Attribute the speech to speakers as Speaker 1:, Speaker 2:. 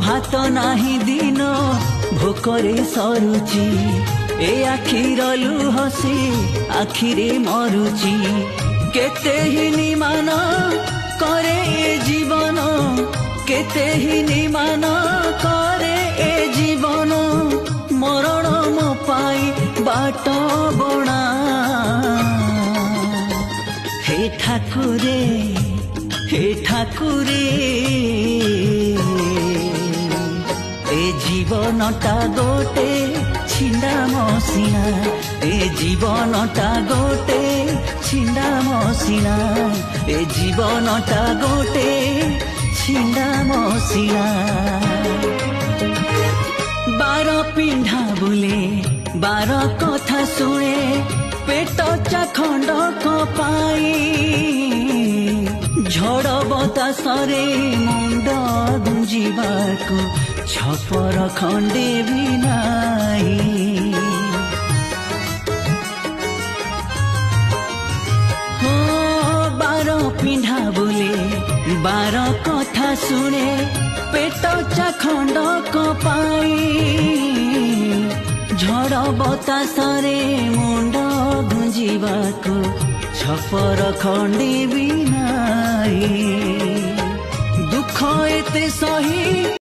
Speaker 1: भात नाही दिन भोकरे सरुची ए आखिर लुह से आखिरे मरुची केते ही निमान करे ए जीवन केते ही निमान करे ए जीवन मरण मो पाई बाट बणा हे ठाकुरे ए जीवनटा गोटे छिंडा मसिना ए जीवनटा गोटे छिंडा मसिना ए जीवनटा गोटे छिंडा मसिना बार पिंढा बुले बार कथा शुणे पेट चाखंड कपाई झड़ बतासरे मुंड गुंजिबाकू छपर खंडे भी नाही हो बार पिंढा बोले बार कथा शुणे पेट चाखंड कपाई झड़ बतासरे मुंड गुंजिबाकू छपर खंडे भी नाही दुख एते सही।